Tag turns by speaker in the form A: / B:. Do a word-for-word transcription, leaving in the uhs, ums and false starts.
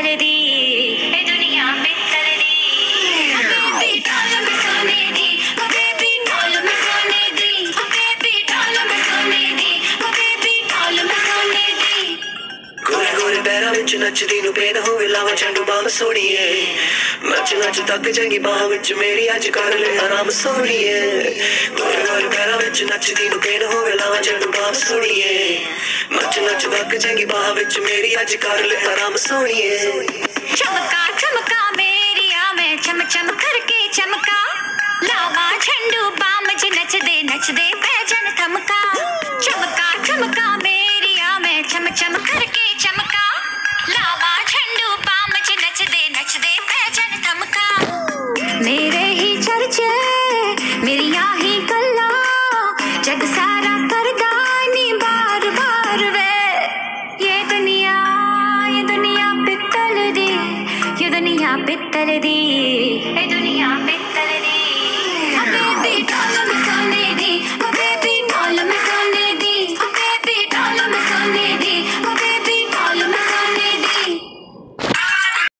A: पित्तल दी, ए दुनिया पित्तल दी। बेबी ढोल में सोने दी, ओ बेबी ढोल में सोने दी, ओ बेबी ढोल में सोने दी, ओ बेबी ढोल में सोने दी।
B: गोरे गोरे पैरां विच नचदी नूं पेन होवे लावां झंडू बाम सोहणीए, नच नच तक जाएगी बाह विच मेरी अज कर ले आराम सोहणीए। गोरे गोरे पैरां विच नचदी नूं पेन होवे लावां झंडू बाम सोहणीए, नच नच तक जाएगी बाह विच मेरी अज कर ले आराम सोहणीए।
A: चमका चमका मेरिया मैं चम चम करके चमका, लावा झंडू बाम च नचदे नचदे पैजन थमका। चमका चमका मेरिया मैं चम चम करके चमका, लावा झंडू बाम च नचदे नचदे पैजन थमका। मेरे ही चर्चे मेरिया ही गल्ला, जग सारा करदा नी बार बार वे। ये दुनिया ये दुनिया पित्तल दी, ये दुनिया पित्तल दी, ए दुनिया पित्तल दी। बेबी